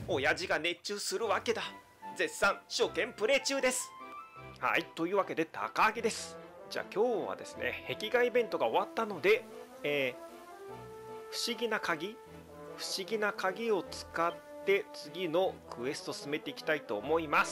親父が熱中するわけだ。絶賛初見プレイ中です。はい、というわけで高木です。じゃあ今日はですね、壁画イベントが終わったので、不思議な鍵を使って次のクエスト進めていきたいと思います。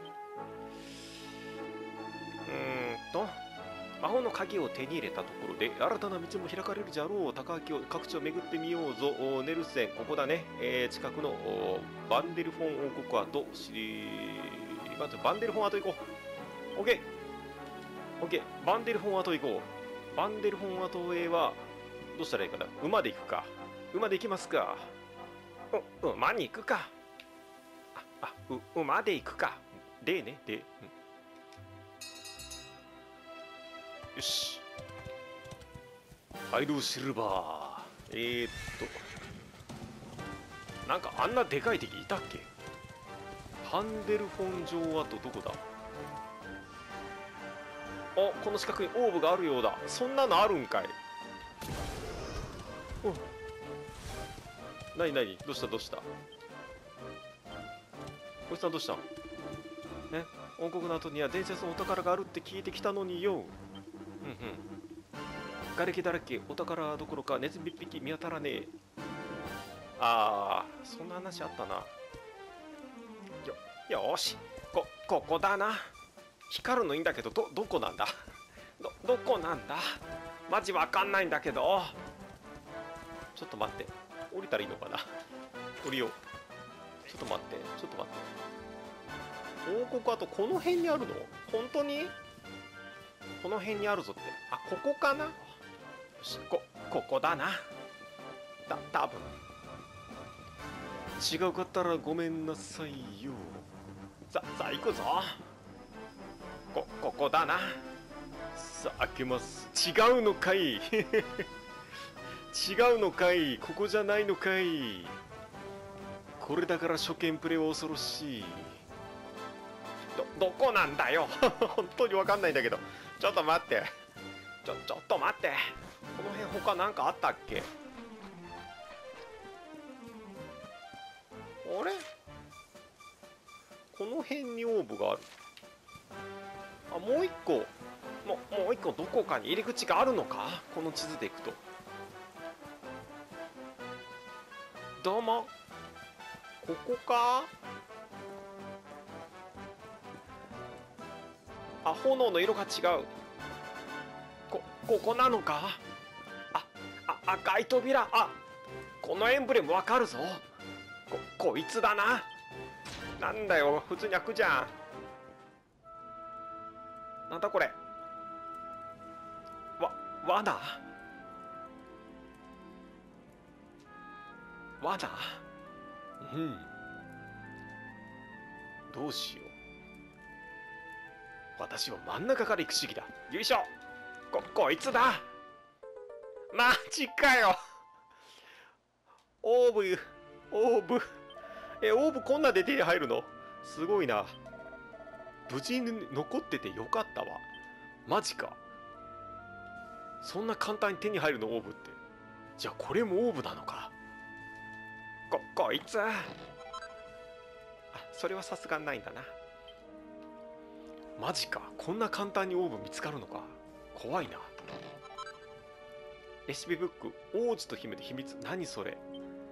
魔法の鍵を手に入れたところで新たな道も開かれるじゃろう。高木を各地を巡ってみようぞ。ネルセン、ここだね。近くのバンデルフォン王国跡、まずバンデルフォン跡行こう。オッケー、バンデルフォン跡行こう。バンデルフォン跡へはどうしたらいいかな。馬で行くか。馬で行きますか。馬に行くか。馬で行くか。でね、で。よし。ハイドシルバー。なんかあんなでかい敵いたっけ。ハンデルフォン城跡どこだ。この四角にオーブがあるようだ。そんなのあるんかい。なにどうしたこいつはどうしたね。王国の後には伝説のお宝があるって聞いてきたのによ。瓦礫だらけ、お宝どころかネズミ1匹見当たらねえ。そんな話あったな。よし、ここだな。光るのいいんだけど、どこなんだ。どこなんだ。マジわかんないんだけど。ちょっと待って、降りたらいいのかな。降りよう。ちょっと待って王国跡この辺にあるの。本当にこの辺にあるぞって。ここかな。よし、ここだな。多分違うかったらごめんなさいよ。さあ行くぞ。ここだな。さあ開けます。違うのかい。違うのかい。ここじゃないのかい。これだから初見プレイは恐ろしい。どこなんだよ。本当に分かんないんだけど。ちょっと待って。ちょっと待って。この辺他なんかあったっけ。あれ、この辺にオーブがある。もう一個どこかに入り口があるのか。この地図でいくと。どうも、ここか。炎の色が違う。ここなのか。赤い扉。このエンブレムわかるぞ。こいつだな。なんだよ、普通に開くじゃん。なんだこれ。罠。どうしよう。私は真ん中から行く主義だ。よいしょ。こいつだ。マジかよ。オーブ。オーブこんなで手に入るのすごいな。無事に残っててよかったわ。マジか。そんな簡単に手に入るのオーブって。じゃあこれもオーブなのか。こいつ。それはさすがにないんだな。マジか。こんな簡単にオーブ見つかるのか。怖いな。レシピブック。王子と姫で秘密。何それ。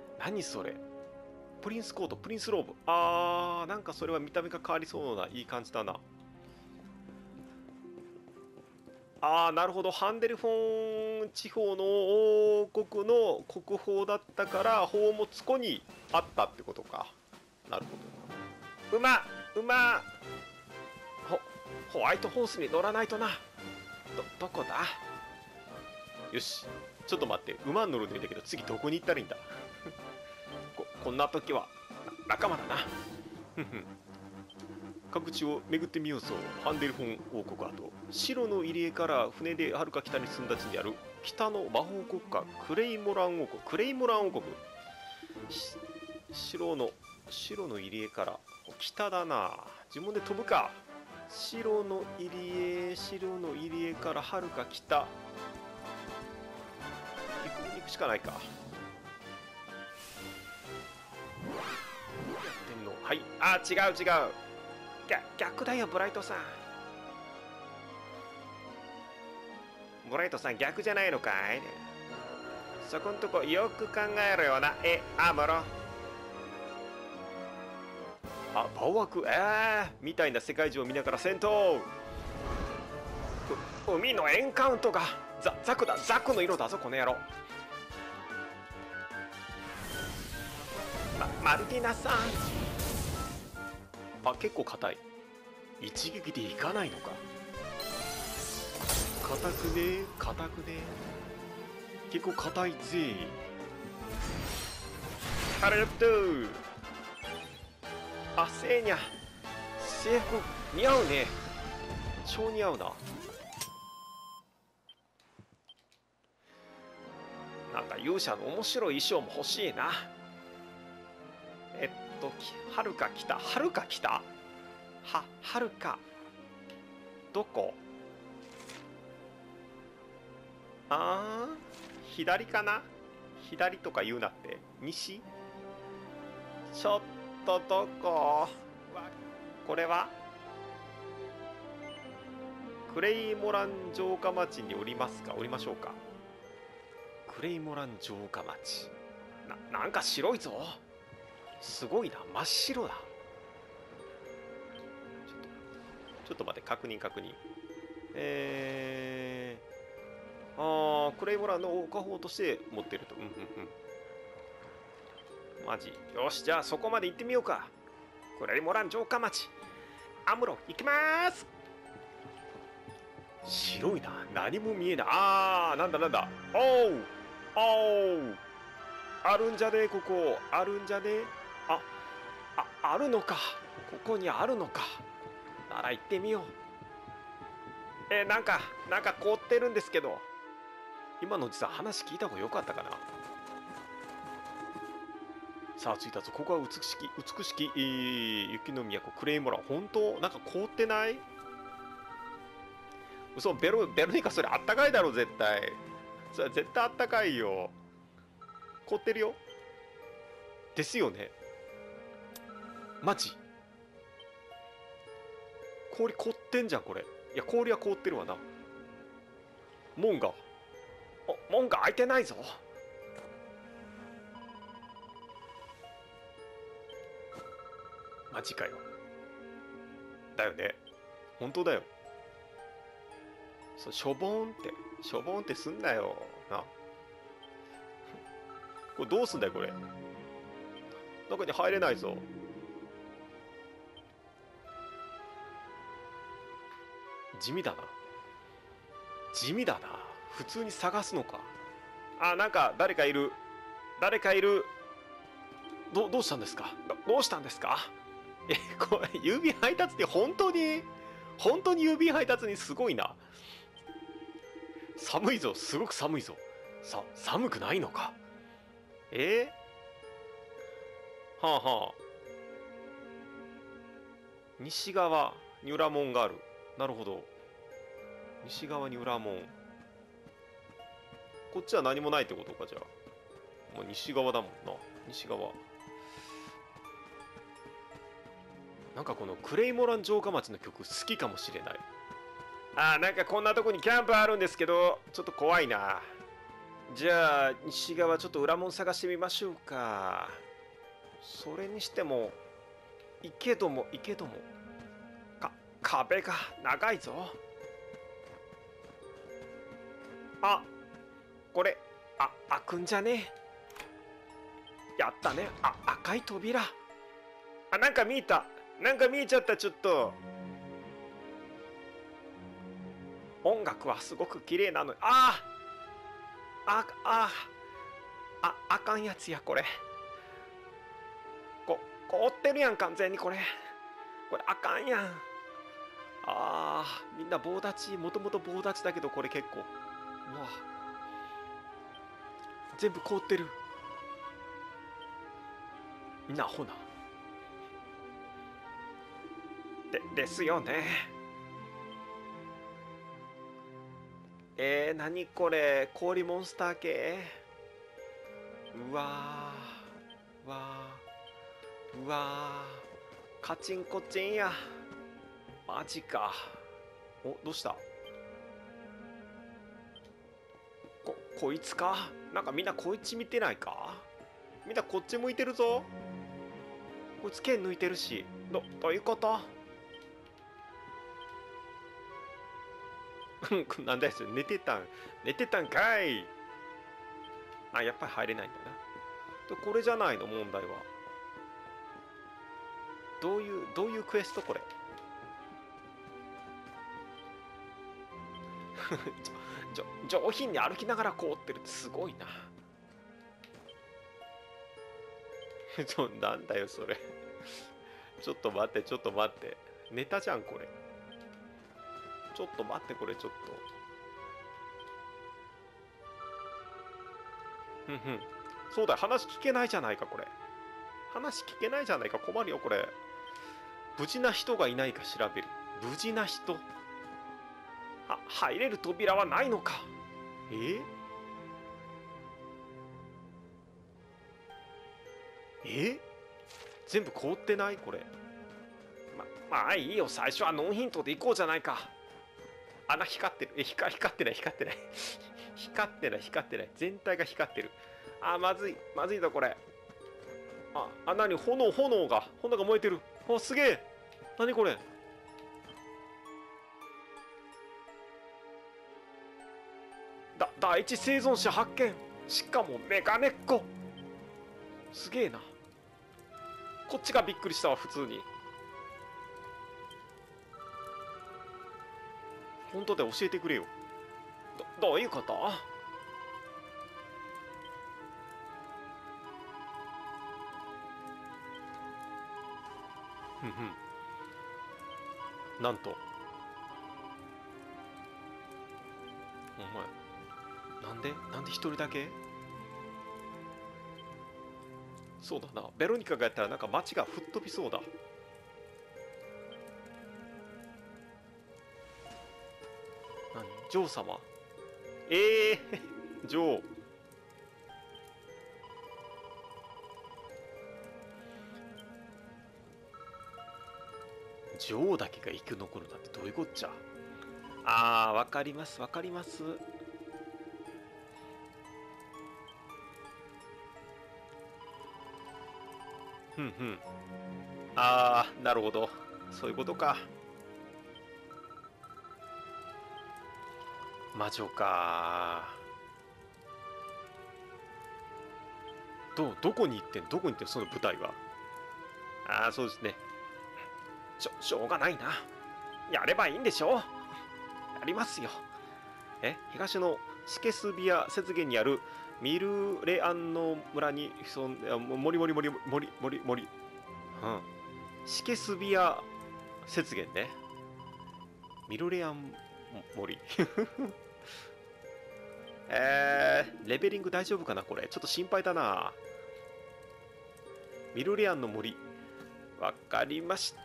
プリンスコート、プリンスローブ。なんかそれは見た目が変わりそうないい感じだな。なるほど。ハンデルフォン地方の王国の国宝だったから宝物庫にあったってことか。なるほど。馬。ホワイトホースに乗らないとな。どこだ。よし、ちょっと待って。馬に乗るのいいんだけど次どこに行ったらいいんだ。こんな時は仲間だな。各地を巡ってみようぞ。ハンデルフォン王国跡。白の入り江から船ではるか北に進んだ地にある北の魔法国家クレイモラン王国。白の入り江から北だな。自分で飛ぶか。白の入り江からはるか北。行くしかないか。 はい。あ、違う違う。逆だよブライトさん。ブライトさん逆じゃないのかい。そこんとこよく考えろよな。アムロ。あ、バオワク、みたいな世界中を見ながら戦闘。海のエンカウントがザクだ。ザクの色だぞこの野郎。マルティナさん。あ、結構硬い。一撃でいかないのか。硬くね硬くね。結構硬いぜ。ありがとう。あ、せいにゃ制服似合うね。超似合うな。なんか勇者の面白い衣装も欲しいな。はるか来た。はるか来た。はるかどこ。左かな。左とか言うなって。西。ちょっとどこ。これはクレイモラン城下町におりますか。おりましょうか。クレイモラン城下町。なんか白いぞ。すごいな。真っ白だ。ちょっと待って。確認。クレイモランの家宝として持ってると。マジ。よし、じゃあそこまで行ってみようか。クレイモラン城下町。アムロ、行きまーす。白いな。何も見えない。なんだ。おう。あるんじゃねえ、ここ。あるんじゃねえ。あるのか。ここにあるのか。なら行ってみよう。なんか凍ってるんですけど。今のおじさん話聞いた方がよかったかな。さあ着いたぞ。ここは美しき、雪の都クレイモラン。本当なんか凍ってない。嘘。ベロニカそれあったかいだろ絶対。それ絶対あったかいよ。凍ってるよ。ですよね。マジ氷凍ってんじゃんこれ。いや氷は凍ってるわな。門が開いてないぞ。マジかよ。だよね。本当だよ。しょぼんってすんなよな。これどうすんだよこれ。中に入れないぞ。地味だな。普通に探すのか。なんか誰かいる。どうしたんですか。これ郵便配達って本当に郵便配達にすごいな。寒いぞ。すごく寒いぞ。寒くないのか。はあ。西側に裏門がある。なるほど。西側に裏門。こっちは何もないってことか。じゃあもう西側だもんな。西側。なんかこのクレイモラン城下町の曲好きかもしれない。なんかこんなとこにキャンプあるんですけど、ちょっと怖いな。じゃあ西側ちょっと裏門探してみましょうか。それにしてもいけども壁が長いぞ。これ開くんじゃねえ。やったね。赤い扉。なんか見えた。見えちゃった。ちょっと音楽はすごく綺麗なのに。あかんやつやこれ。凍ってるやん完全にこれあかんやん。みんな棒立ち。もともと棒立ちだけどこれ結構うわ全部凍ってる。みんなアホな。ですよね。何これ。氷モンスター系。うわカチンコチンや。マジか。お、どうした？こいつか？なんかみんなこいつ見てないか？みんなこっち向いてるぞ。こいつ剣抜いてるし。どういうこと？なんだよそれ、寝てたんかい。あ、やっぱり入れないんだな。これじゃないの問題は。どういうクエストこれ？上品に歩きながら凍ってるってすごいな。なんだよそれ。ちょっと待ってネタじゃんこれ。ちょっと待ってこれちょっと。そうだよ、話聞けないじゃないかこれ。話聞けないじゃないか、困るよこれ。無事な人がいないか調べる。無事な人。入れる扉はないのか。全部凍ってないこれ。まあいいよ、最初はノンヒントで行こうじゃないか。穴光ってる。光ってない光ってない。全体が光ってる。まずいぞこれ。何？炎が燃えてる。すげえ。何これ。第一生存者発見。しかもメガネっ子。すげえな。こっちがびっくりしたわ普通に。本当で教えてくれよ。どういうこと？なんと。お前なんで一人だけ？そうだな、ベロニカがやったらなんか街が吹っ飛びそうだ。ジョー様。ジョー。ジョーだけが生き残るなんてどういうこっちゃ。わかります。なるほど。そういうことか。魔女か。どこに行ってんその舞台は。そうですね。しょうがないな。やればいいんでしょ。やりますよ。東のシケスビア雪原にあるミルレアンの村に潜んで、森。シケスビア雪原ね。ミルレアン森。レベリング大丈夫かなこれ。ちょっと心配だな。ミルレアンの森。わかりました。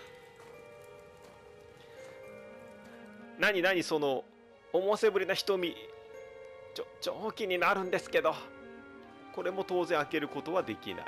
何その思せぶりな瞳。蒸気になるんですけど、これも当然開けることはできない。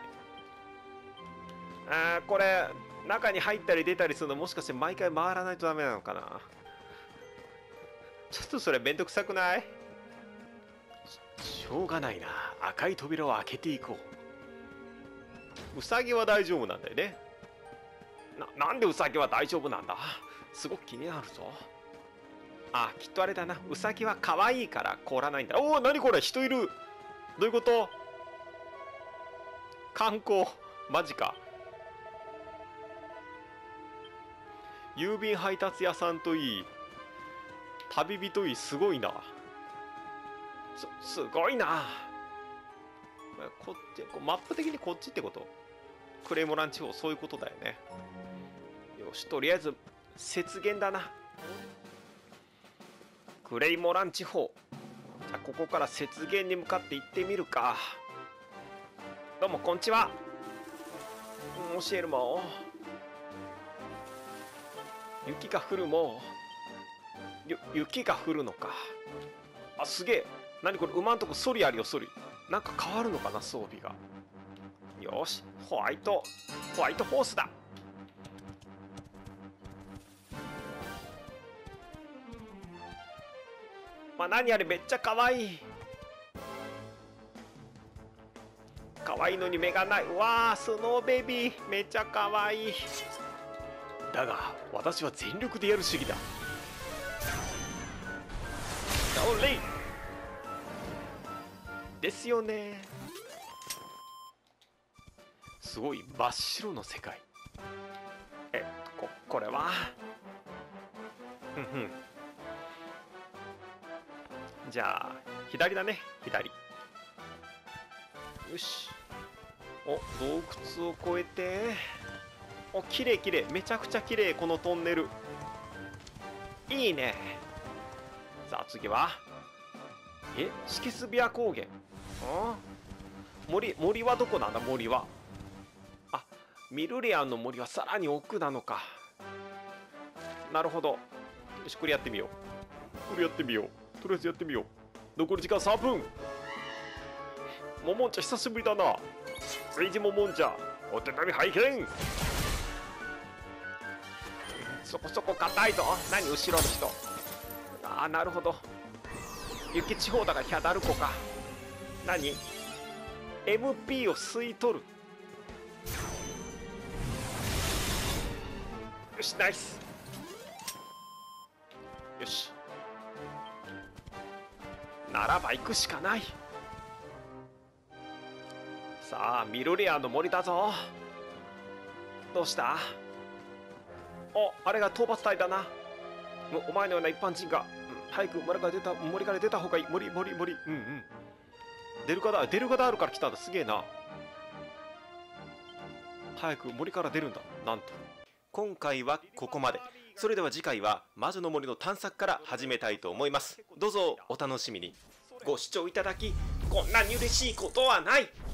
これ中に入ったり出たりするのもしかして毎回回らないとダメなのかな。ちょっとそれめんどくさくない？しょうがないな。赤い扉を開けていこう。ウサギは大丈夫なんだよね。なんでウサギは大丈夫なんだ？すごく気になるぞ。きっとあれだな。ウサギは可愛いから凍らないんだ。何これ、人いる。どういうこと？観光マジか。郵便配達屋さんといい、旅人いい、すごいな。すごいな。こっち、マップ的にこっちってこと？クレイモラン地方、そういうことだよね。よし、とりあえず雪原だな。クレイモラン地方。じゃあここから雪原に向かって行ってみるか。どうもこんにちは。教えるも雪が降るも雪が降るのか。すげえ。何これ、馬んとこソリあるよ。ソリなんか変わるのかな装備が。よし、ホワイトホースだ。 まあ、何あれめっちゃ可愛い。可愛いのに目がない。わあ、スノーベビーめっちゃ可愛い。だが私は全力でやる主義だ。オレイですよね。すごい真っ白の世界。これはじゃあ左だね、左。よし。お、洞窟を越えて、お、綺麗綺麗、めちゃくちゃ綺麗。このトンネルいいね。さあ次はシケスビア高原。森はどこなんだ。森はミルレアンの森はさらに奥なのか。なるほど。よし、これやってみよう。とりあえずやってみよう。残り時間3分。モモンちゃん久しぶりだな。レイジモモンちゃん、お手並み拝見。そこそこ硬いぞ。何後ろの人。なるほど。雪地方だからヒャダルコか。何 MP を吸い取る。よし、ナイス。よし、ならば行くしかない。さあミルレアの森だぞ。どうした。あれが討伐隊だな。お前のような一般人が、早く森から出た方がいい。森。デルガダールから来たんだ。すげえな。早く森から出るんだ。なんと。今回はここまで。それでは次回は魔女の森の探索から始めたいと思います。どうぞお楽しみに。ご視聴いただきこんなに嬉しいことはない。